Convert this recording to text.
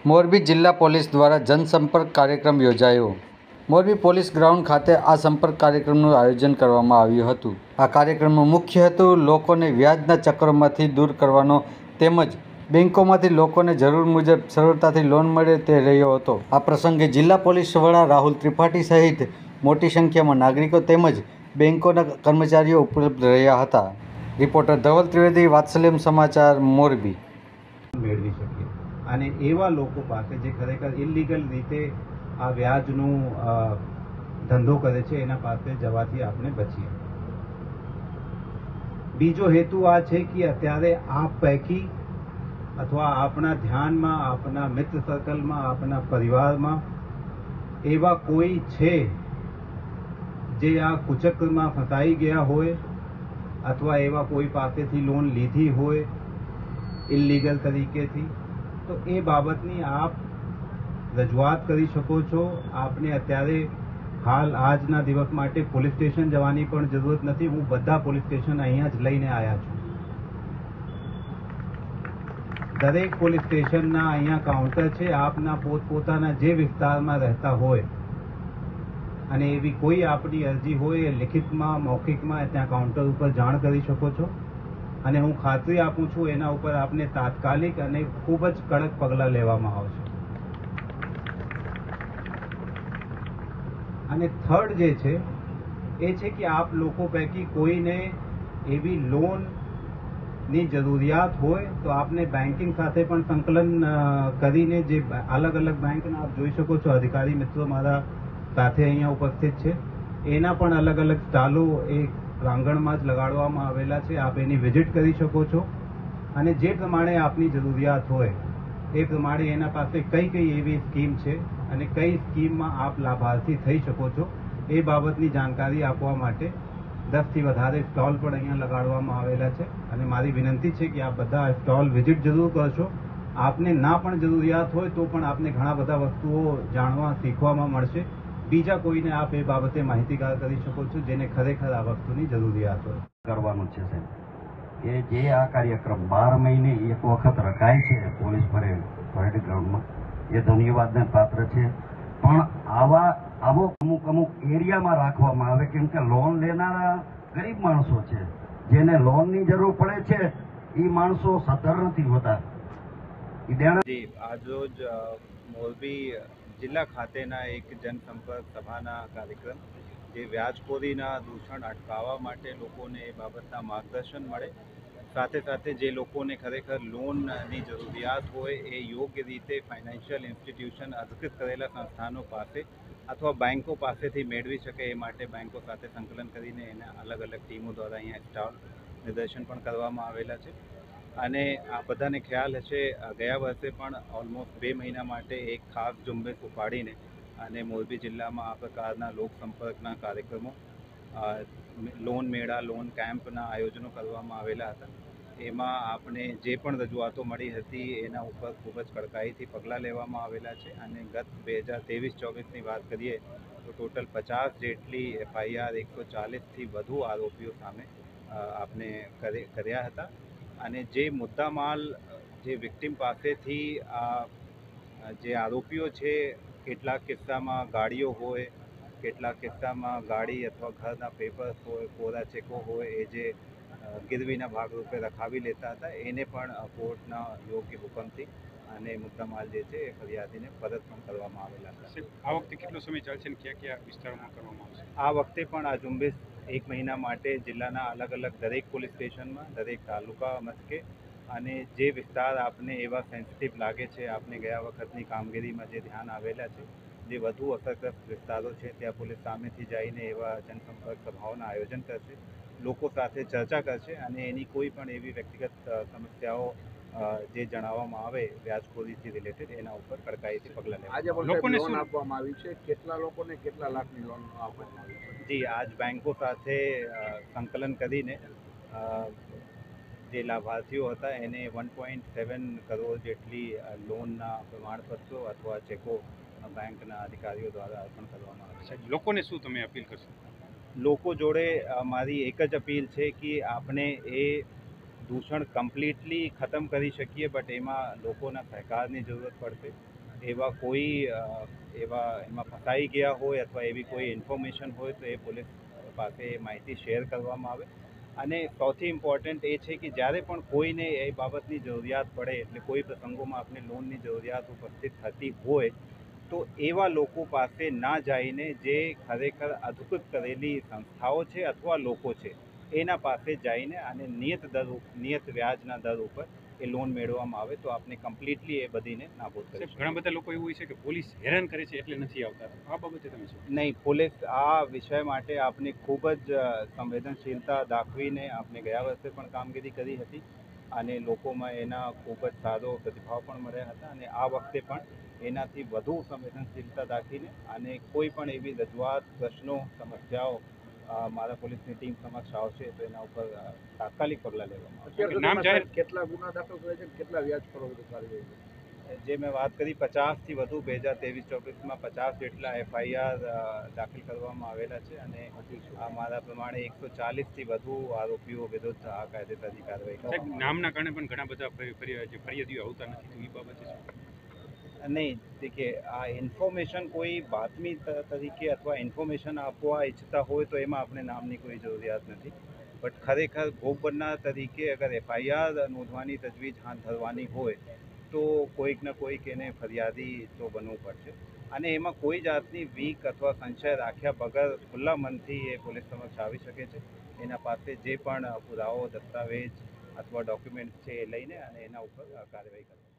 મોરબી જિલ્લા પોલીસ દ્વારા જનસંપર્ક કાર્યક્રમ યોજાયો। મોરબી પોલીસ ગ્રાઉન્ડ ખાતે આ સંપર્ક કાર્યક્રમનું આયોજન કરવામાં આવ્યું હતું। આ કાર્યક્રમનો મુખ્ય હેતુ લોકોને વ્યાજના ચક્રોમાંથી દૂર કરવાનો તેમજ બેંકોમાંથી લોકોને જરૂર મુજબ સરળતાથી લોન મળે તે રહ્યો હતો। આ પ્રસંગે જિલ્લા પોલીસ વડા રાહુલ ત્રિપાઠી સહિત મોટી સંખ્યામાં નાગરિકો તેમજ બેંકોના કર્મચારીઓ ઉપલબ્ધ રહ્યા હતા। રિપોર્ટર ધવલ ત્રિવેદી, વાત્સલ્યમ સમાચાર, મોરબી। મેળવી શકીએ અને એવા લોકો પાસે જે ખરેખર ઇલીગલ રીતે આ વ્યાજનું ધંધો કરે છે એના પાસે જવાથી આપણે બચીએ। બીજો હેતુ આ છે કે અત્યારે આપ પૈકી અથવા આપણા ધ્યાનમાં, આપણા મિત્ર સર્કલમાં, આપણા પરિવારમાં એવા કોઈ છે જે આ કુચક્રમાં ફસાઈ ગયા હોય અથવા એવા કોઈ પાસેથી લોન લીધી હોય ઇલીગલ તરીકેથી, તો એ બાબતની આપ રજૂઆત કરી શકો છો। આપને અત્યારે હાલ આજના દિવસ માટે પોલીસ સ્ટેશન જવાની પણ જરૂરત નથી। હું બધા પોલીસ સ્ટેશન અહીંયા જ લઈને આવ્યા છું। દરેક પોલીસ સ્ટેશનના અહીંયા કાઉન્ટર છે। આપના પોતપોતાના જે વિસ્તારમાં રહેતા હોય અને એવી કોઈ આપની અરજી હોય એ લિખિતમાં, મૌખિકમાં ત્યાં કાઉન્ટર ઉપર જાણ કરી શકો છો અને હું ખાતરી આપું છું એના ઉપર આપને તાત્કાલિક અને ખૂબ જ કડક પગલાં લેવામાં આવશે। અને થર્ડ જે છે એ છે કે આપ લોકો પૈકી કોઈને એવી લોનની જરૂરિયાત હોય તો આપને બેન્કિંગ સાથે પણ સંકલન કરીને જે અલગ અલગ બેંકના આપ જોઈ શકો છો, અધિકારી મિત્રો મારા સાથે અહીંયા ઉપસ્થિત છે, એના પણ અલગ અલગ સ્ટાલો એક પ્રાંગણમાં જ લગાડવામાં આવેલા છે। આપ એની વિઝિટ કરી શકો છો અને જે પ્રમાણે આપની જરૂરિયાત હોય એ પ્રમાણે એના પાસે કઈ કઈ એવી સ્કીમ છે અને કઈ સ્કીમમાં આપ લાભાર્થી થઈ શકો છો એ બાબતની જાણકારી આપવા માટે 10થી વધારે સ્ટોલ પણ અહીંયા લગાડવામાં આવેલા છે અને મારી વિનંતી છે કે આપ બધા સ્ટોલ વિઝિટ જરૂર કરશો। આપને ના પણ જરૂરિયાત હોય તો પણ આપને ઘણા બધા વસ્તુઓ જાણવા, શીખવામાં મળશે। બીજા કોઈને આપ એ બાબતે માહિતીગાર કરી શકો છો જેને ખરેખર આ વસ્તુની જરૂરિયાત હોય। કરવાનું છે સાહેબ એ જે આ કાર્યક્રમ 12 મહિને એક વખત રખાય છે પોલીસ પરેડ ગ્રાઉન્ડમાં, એ ધન્યવાદને પાત્ર છે। પણ આવો અમુક એરિયામાં રાખવામાં આવે, કેમ કે લોન લેનારા ગરીબ માણસો છે, જેને લોનની જરૂર પડે છે એ માણસો સદ્ધર નથી હોતા। આજરોજ મોરબી જિલ્લા ખાતેના એક જનસંપર્ક સભાના કાર્યક્રમ જે વ્યાજખોરીના દૂષણ અટકાવવા માટે લોકોને એ બાબતના માર્ગદર્શન મળે, સાથે સાથે જે લોકોને ખરેખર લોનની જરૂરિયાત હોય એ યોગ્ય રીતે ફાઇનાન્શિયલ ઇન્સ્ટિટ્યુશન અધિકૃત કરેલા સંસ્થાનો પાસે અથવા બેંકો પાસેથી મેળવી શકે એ માટે બેંકો સાથે સંકલન કરીને એના અલગ અલગ ટીમો દ્વારા અહીંયા સ્ટોલ નિદર્શન પણ કરવામાં આવેલા છે। અને આ બધાને ખ્યાલ હશે, ગયા વર્ષે પણ ઓલમોસ્ટ 2 મહિના માટે એક ખાસ ઝુંબેશ ઉપાડીને અને મોરબી જિલ્લામાં આ પ્રકારના લોકસંપર્કના કાર્યક્રમો, લોન મેળા, લોન કેમ્પના આયોજનો કરવામાં આવેલા હતા। એમાં આપણે જે પણ રજૂઆતો મળી હતી એના ઉપર ખૂબ જ કડકાઈથી પગલાં લેવામાં આવેલા છે અને ગત 2023-24ની વાત કરીએ તો ટોટલ 50 જેટલી FIR, 140થી વધુ આરોપીઓ સામે આપણે કર્યા હતા। અને જે મુદ્દામાલ જે વિક્ટિમ પાસેથી જે આરોપીઓ છે, કેટલાક કિસ્સામાં ગાડીઓ હોય, કેટલાક કિસ્સામાં ગાડી અથવા ઘરના પેપર્સ હોય, કોરા ચેકો હોય, એ જે ગીરવીના ભાગરૂપે રખાવી લેતા હતા, એને પણ કોર્ટના યોગ્ય હુકમથી અને મુદ્દામાલ જે છે એ ફરિયાદીને પરત પણ કરવામાં આવેલા હતા। આ વખતે કેટલો સમય ચાલશે અને કયા કયા વિસ્તારોમાં કરવામાં આવશે? આ વખતે પણ આ ઝુંબેશ 1 મહિના માટે જિલ્લાના અલગ અલગ દરેક પોલીસ સ્ટેશનમાં, દરેક તાલુકા મથકે અને જે વિસ્તાર આપને એવા સેન્સિટિવ લાગે છે, આપને ગયા વખતની કામગીરીમાં જે ધ્યાન આવેલા છે, જે વધુ અસરગ્રસ્ત વિસ્તારો છે ત્યાં પોલીસ સામેથી જઈને એવા જનસંપર્ક સભાઓના આયોજન કરશે, લોકો સાથે ચર્ચા કરશે અને એની કોઈ પણ એવી વ્યક્તિગત સમસ્યાઓ જે જણાવવામાં આવે વ્યાજખોરીથી રિલેટેડ એના ઉપર કડકાઈથી પગલાં લેવા। આજે લોકોને લોન આપવામાં આવી છે, કેટલા લોકોને કેટલા લાખની લોન આપવામાં આવી છે? જી, આજ બેંકો સાથે સંકલન કરીને જે લાભાર્થીઓ હતા એને 1.7 કરોડ જેટલી લોનના પ્રમાણપત્રો અથવા ચેકો બેંકના અધિકારીઓ દ્વારા અર્પણ કરવામાં આવે છે। લોકોને શું તમે અપીલ કરશો? લોકો જોડે મારી એક જ અપીલ છે કે આપણે એ દૂષણ કમ્પ્લીટલી ખતમ કરી શકીએ, બટ એમાં લોકોના સહકારની જરૂરત પડશે. એમાં ફસાઈ ગયા હોય અથવા એવી કોઈ ઇન્ફોર્મેશન હોય તો એ પોલીસ પાસે એ માહિતી શેર કરવામાં આવે. અને સૌથી ઇમ્પોર્ટન્ટ એ છે કે જ્યારે પણ કોઈને એ બાબતની જરૂરિયાત પડે, એટલે કોઈ પ્રસંગોમાં આપણે લોનની જરૂરિયાત ઉપસ્થિત થતી હોય તો એવા લોકો પાસે ના જઈને જે ખરેખર અધિકૃત કરેલી સંસ્થાઓ છે અથવા લોકો છે એના પાસે જઈને અને નિયત વ્યાજના દર ઉપર એ લોન મેળવવામાં આવે તો આપણે કમ્પ્લીટલી એ બધીને નાબૂદ કરી સાહેબ, ઘણા બધા લોકો એવું હોય છે કે પોલીસ હેરાન કરે છે એટલે નથી આવતા. આ બાબતે તમે શું? નહીં, પોલીસ આ વિષય માટે આપણે ખૂબ જ સંવેદનશીલતા દાખવીને આપણે ગયા વર્ષે પણ કામગીરી કરી હતી અને લોકોમાં એના ખૂબ જ સારો પ્રતિભાવ પણ મળ્યા હતા. અને આ વખતે પણ એનાથી વધુ સંવેદનશીલતા દાખવીને અને કોઈ પણ એવી રજૂઆત, પ્રશ્નો, સમસ્યાઓ મારા પોલીસની ટીમ સમક્ષ આવશે તો એના ઉપર તાત્કાલિક પગલાં લેવામાં આવશે. અત્યાર નામ સુધીમાં જાહેર- સાહેબ કેટલા ગુના દાખલ કરે છે અને કેટલા વ્યાજ પર કાર્યવાહી? જે મેં વાત કરી 50થી વધુ 2023-24માં 50 જેટલા FIR દાખલ કરવામાં આવેલા છે અને મારા પ્રમાણે 140થી વધુ આરોપીઓ વિરુદ્ધ આ કાયદેસરની કાર્યવાહી સાહેબ, કરવામાં નામના કારણે પણ ઘણા બધા ફરિયાદીઓ આવતા નથી, તો એ બાબતે શું? નહીં. દેખીએ, આ ઇન્ફોર્મેશન કોઈ બાતમી તરીકે અથવા ઇન્ફોર્મેશન આપવા ઈચ્છતા હોય તો એમાં આપણે નામની કોઈ જરૂરિયાત નથી. બટ ખરેખર ભોગ બનનાર તરીકે અગર FIR નોંધવાની તજવીજ હાથ ધરવાની હોય તો કોઈક ને કોઈક એને ફરિયાદી તો બનવું પડશે. અને એમાં કોઈ જાતની વીક અથવા સંશય રાખ્યા વગર ખુલ્લા મનથી એ પોલીસ સમક્ષ આવી શકે છે. એના પાસે જે પણ પુરાવો, દસ્તાવેજ અથવા ડોક્યુમેન્ટ છે એ લઈને અને એના ઉપર કાર્યવાહી કરશે.